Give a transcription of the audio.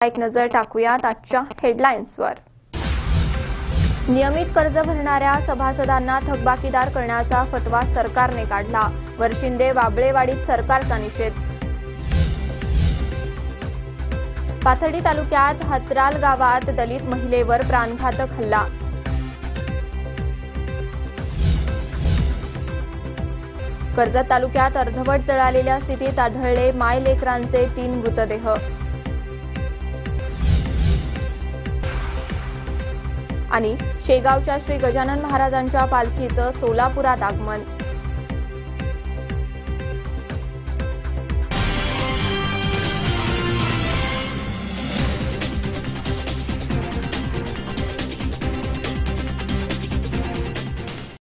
एक नजर टाकूयात आजच्या हेडलाईन्सवर। नियमित कर्ज भरणाऱ्या सभासदांना थकबाकीदार करण्याचा फतवा सरकारने काढला। वरशिंदे वाबळेवाडीत सरकारचा निषेध। पाथर्डी तालुक्यात हतराल गावात दलित महिलेवर प्राणघातक हल्ला। कर्जत तालुक्यात अर्धवट जळालेल्या स्थितीत आढळले मायलेकरांचे 3 मृतदेह। आणि शेगावच्या श्री गजानन महाराजांच्या पालखीचं सोलापुरात आगमन।